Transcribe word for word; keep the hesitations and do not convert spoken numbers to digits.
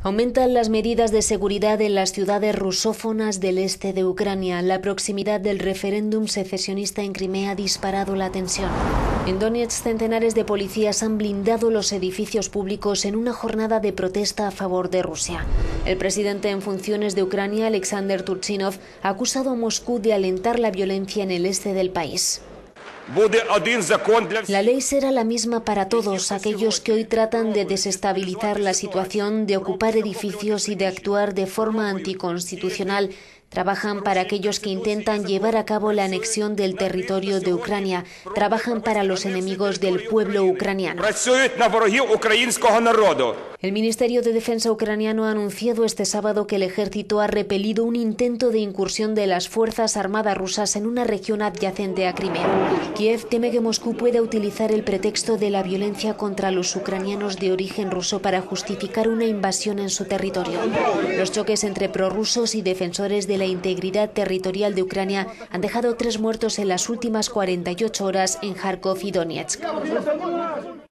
Aumentan las medidas de seguridad en las ciudades rusófonas del este de Ucrania. La proximidad del referéndum secesionista en Crimea ha disparado la tensión. En Donetsk, centenares de policías han blindado los edificios públicos en una jornada de protesta a favor de Rusia. El presidente en funciones de Ucrania, Alexander Turchinov, ha acusado a Moscú de alentar la violencia en el este del país. La ley será la misma para todos aquellos que hoy tratan de desestabilizar la situación, de ocupar edificios y de actuar de forma anticonstitucional. Trabajan para aquellos que intentan llevar a cabo la anexión del territorio de Ucrania. Trabajan para los enemigos del pueblo ucraniano. El Ministerio de Defensa ucraniano ha anunciado este sábado que el ejército ha repelido un intento de incursión de las Fuerzas Armadas rusas en una región adyacente a Crimea. Kiev teme que Moscú pueda utilizar el pretexto de la violencia contra los ucranianos de origen ruso para justificar una invasión en su territorio. Los choques entre prorrusos y defensores de la integridad territorial de Ucrania han dejado tres muertos en las últimas cuarenta y ocho horas en Kharkov y Donetsk.